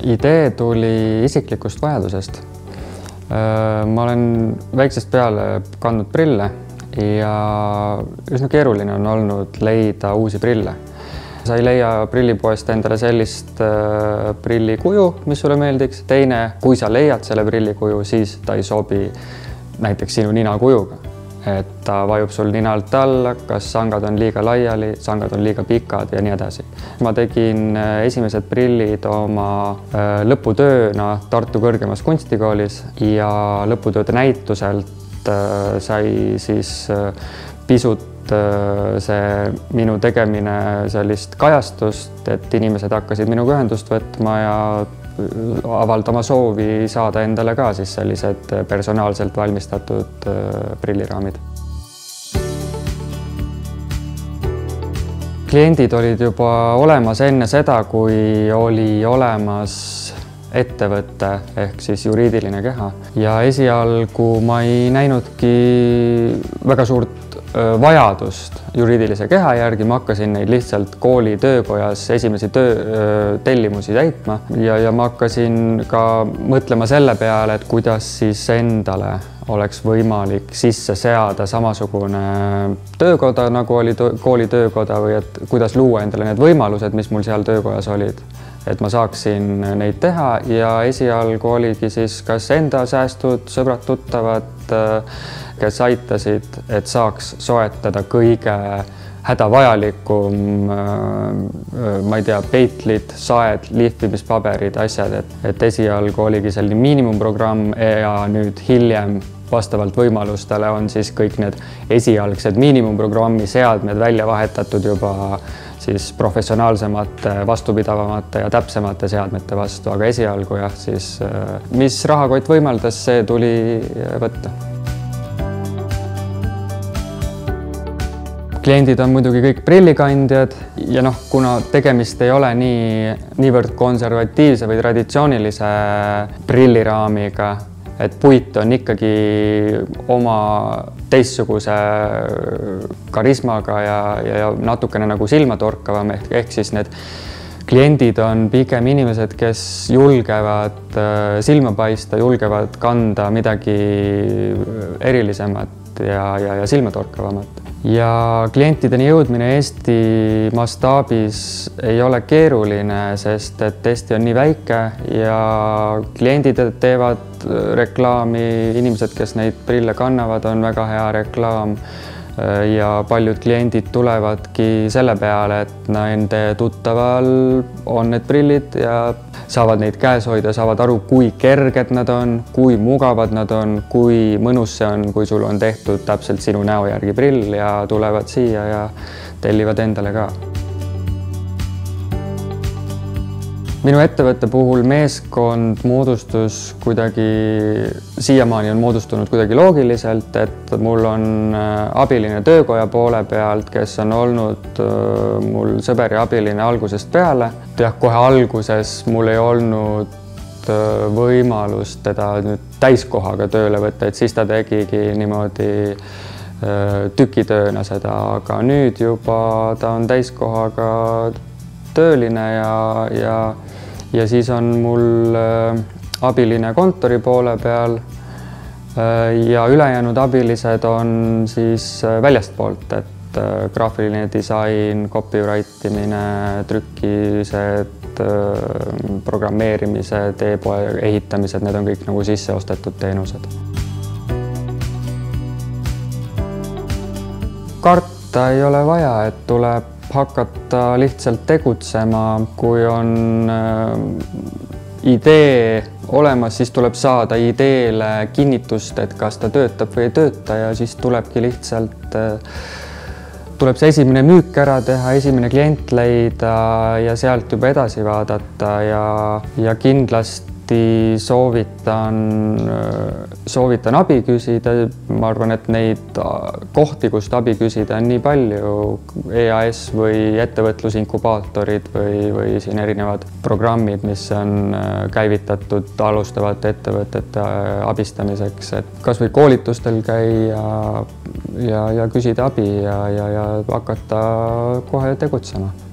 Idee tuli isiklikust vajadusest. Ma olen väiksest peale kandnud prille ja üsna keeruline on olnud leida uusi prille. Sa ei leia prillipoest endale sellist prillikuju, mis sulle meeldiks. Teine, kui sa leiad selle prillikuju, siis ta ei sobi näiteks sinu ninakujuga. Et ta vajub sul nina alt alla, kas sangad on liiga laiali, sangad on liiga pikad ja nii edasi. Ma tegin esimesed prillid oma lõputööna Tartu Kõrgemas Kunstikoolis ja lõputööde näituselt sai siis pisut see minu tegemine sellist kajastust, et inimesed hakkasid minuga ühendust võtma ja avaldama soovi saada endale ka siis sellised personaalselt valmistatud prilliraamid. Kliendid olid juba olemas enne seda, kui oli olemas ettevõte ehk siis juriidiline keha. Ja esialgu ma ei näinudki väga suurt vajadust juriidilise keha järgi, ma hakkasin neid lihtsalt kooli töökojas esimesi tellimusi täitma ja ma hakkasin ka mõtlema selle peale, et kuidas siis endale oleks võimalik sisse seada samasugune töökoda, nagu oli kooli töökoda või et kuidas luua endale need võimalused, mis mul seal töökojas olid. Et ma saaksin neid teha ja esialgu oligi siis kas enda säästud, sõbrad, tuttavad, kes aitasid, et saaks soetada kõige hädavajalikum, ma ei tea, peitlid, saed, lihvimispaberid, asjad, et esialgu oligi selline miinimumprogramm ja nüüd hiljem vastavalt võimalustele on siis kõik need esialgsed miinimumprogrammi seadmed välja vahetatud juba siis professionaalsemate, vastupidavamate ja täpsemate seadmete vastu, aga esialgu jah, siis mis rahakott võimaldas, see tuli võtta. Kliendid on muidugi kõik prillikandjad ja kuna tegemist ei ole niivõrd konservatiivse või traditsioonilise prilliraamiga, et puit on ikkagi oma teistsuguse karismaga ja natukene nagu silmatorkavam ehk siis need kliendid on pigem inimesed, kes julgevad silma paista, julgevad kanda midagi erilisemat ja silmatorkavamat. Ja klientideni jõudmine Eesti mastaabis ei ole keeruline, sest et Eesti on nii väike ja kliendid teevad reklaami, inimesed, kes neid prille kannavad, on väga hea reklaam ja paljud kliendid tulevadki selle peale, et nende tuttaval on need prillid ja saavad neid käes hoida, saavad aru, kui kerged nad on, kui mugavad nad on, kui mõnus see on, kui sul on tehtud täpselt sinu näo järgi prill ja tulevad siia ja tellivad endale ka. Minu ettevõtte puhul meeskond moodustus kuidagi, siiamaani on moodustunud kuidagi loogiliselt, et mul on abiline töökoja poole pealt, kes on olnud mul sõber ja abiline algusest peale. Jah, kohe alguses mul ei olnud võimalust teda nüüd täiskohaga tööle võtta, et siis ta tegigi niimoodi tükitööna seda, aga nüüd juba ta on täiskohaga tööline ja siis on mul abiline kontori poole peal ja ülejäänud abilised on siis väljastpoolt, et graafiline disain, copywritimine, trükkised, programmeerimised, e-poe ehitamised, need on kõik nagu sisse ostetud teenused. Karta ei ole vaja, et tuleb hakata lihtsalt tegutsema, kui on idee olemas, siis tuleb saada ideele kinnitust, et kas ta töötab või ei tööta ja siis tulebki lihtsalt, tuleb see esimene müük ära teha, esimene klient leida ja sealt juba edasi vaadata ja kindlasti soovitan abi küsida. Ma arvan, et neid kohti, kust abi küsida on nii palju, EAS või ettevõtlusinkubaatorid või siin erinevad programmid, mis on käivitatud alustavate ettevõtete abistamiseks, et kas või koolitustel käia ja küsida abi ja hakata kohe tegutsema.